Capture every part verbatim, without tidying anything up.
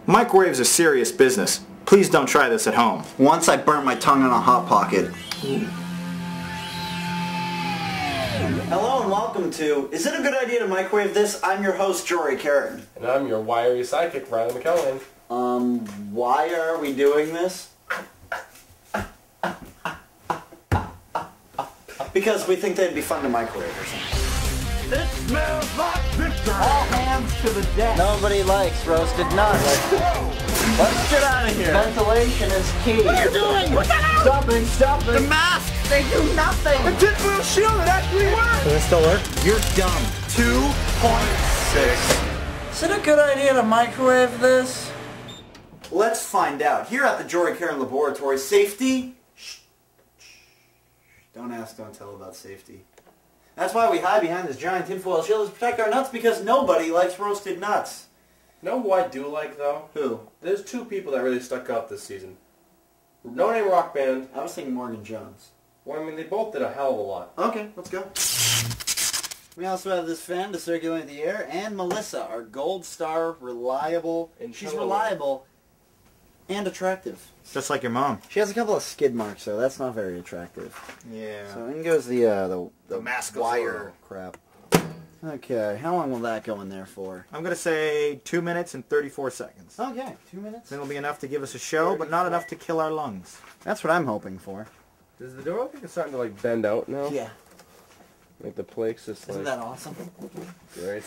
Microwaves are serious business. Please don't try this at home. Once I burnt my tongue on a Hot Pocket. Hello and welcome to Is It a Good Idea to Microwave This? I'm your host, Jory Carrot. And I'm your wiry sidekick, Riley McKellen. Um, why are we doing this? Because we think they'd be fun to microwave or something. It smells like victory! All hands to the deck. Nobody likes roasted nuts. Let's get out of here. Ventilation is key. What are you doing? What the hell? Stopping, stopping. The mask! They do nothing. The tinfoil shield, it actually works! Does it still work? You're dumb. two point six. Is it a good idea to microwave this? Let's find out. Here at the Jory Carrot Laboratory, safety... Shh. Shh. Don't ask, don't tell about safety. That's why we hide behind this giant tinfoil shield, to protect our nuts, because nobody likes roasted nuts. Know who I do like, though? Who? There's two people that really stuck out this season. No Name Rock Band. I was thinking Morgan Jones. Well, I mean, they both did a hell of a lot. Okay, let's go. We also have this fan to circulate the air, and Melissa, our gold star, reliable. And She's totally. reliable and attractive. Just like your mom. She has a couple of skid marks, though. That's not very attractive. Yeah. So in goes the uh, the, the, The mask of wire Zorro. crap. Okay, how long will that go in there for? I'm going to say two minutes and thirty-four seconds. Okay, two minutes. Then it'll be enough to give us a show, but not enough to kill our lungs. That's what I'm hoping for. Does the door look like it's starting to, like, bend out now? Yeah. Like, the plate's just, Isn't like... that awesome? Great.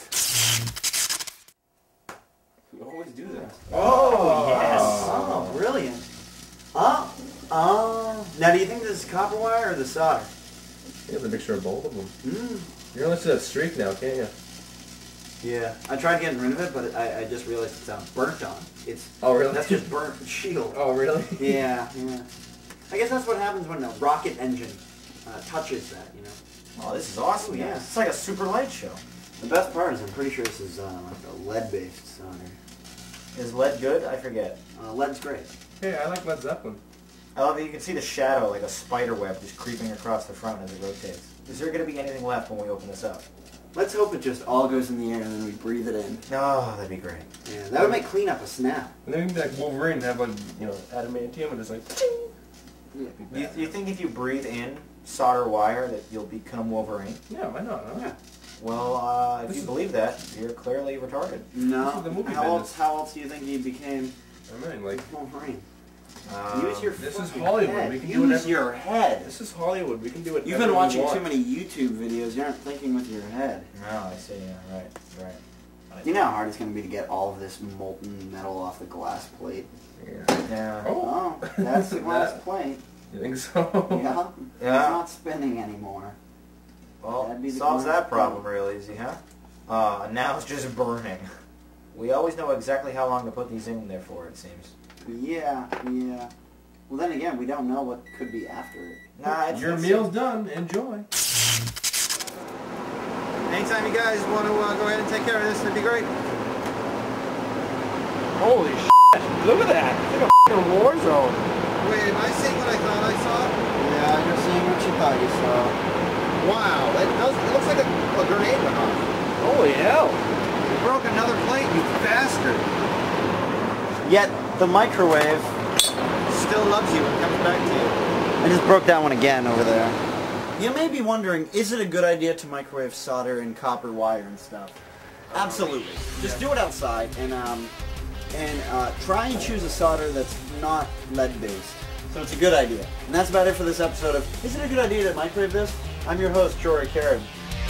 You always do that. Oh, yes! Oh, brilliant. Oh, oh. Now, do you think this is copper wire or the solder? You have a mixture of both of them. Mm. You're only to that streak now, can't you? Yeah. I tried getting rid of it, but I, I just realized it's uh, burnt on. It's Oh, really? That's just burnt shield. Oh, really? Yeah, yeah. I guess that's what happens when a rocket engine uh, touches that, you know. Oh, this is awesome. Yeah. It's like a super light show. The best part is I'm pretty sure this is uh, like a lead-based solder. Is lead good? I forget. Uh, lead's great. Hey, I like Led Zeppelin. I love that you can see the shadow like a spider web just creeping across the front as it rotates. Is there going to be anything left when we open this up? Let's hope it just all goes in the air and then we breathe it in. Oh, that'd be great. Yeah, that would make cleanup a snap. And then we can be like Wolverine and have, like, you know, adamantium and just like... Ting! Yeah. You, you think if you breathe in solder wire that you'll become Wolverine? Yeah, why not? Huh? Yeah. Well, uh, if This you is- believe that, you're clearly retarded. No. This is the movie how business. else? How else do you think he became I mean, like... Wolverine? Um, Use your this is fucking Hollywood. head. We can do Use whatever- your head. This is Hollywood. We can do it. You've been watching too many YouTube videos. You aren't thinking with your head. No, I see. Yeah, right, right. You know how hard it's going to be to get all of this molten metal off the glass plate. Yeah. Yeah. Oh. Oh, that's the glass That- plate. You think so? Yeah. Yeah. It's not spinning anymore. Well, That'd be the solves correct that problem real easy, huh? Uh, now it's just burning. We always know exactly how long to put these in there for, it seems. Yeah, yeah. Well, then again, we don't know what could be after it. Nah, it's, Your it's- meal's done. Enjoy. Anytime you guys want to uh, go ahead and take care of this, that'd be great. Holy shit! Look at that! It's like a f***ing war zone. Wait, am I seeing what I thought I saw? Yeah, you're seeing what you thought you saw. Wow, it, does, it looks like a, a grenade went off. Holy hell! You broke another plate, you bastard. Yet, the microwave... Still loves you and comes back to you. I just broke that one again over there. You may be wondering, is it a good idea to microwave solder and copper wire and stuff? Absolutely. Just do it outside and um, and uh, try and choose a solder that's not lead-based. So it's a good idea. And that's about it for this episode of Is It a Good Idea to Microwave This? I'm your host, Jory Carrot.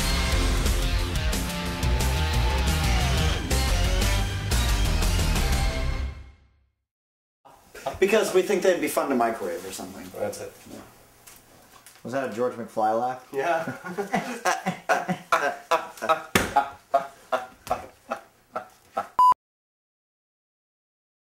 Because we think they'd be fun to microwave or something. That's it. Yeah. Was that a George McFly laugh? Yeah.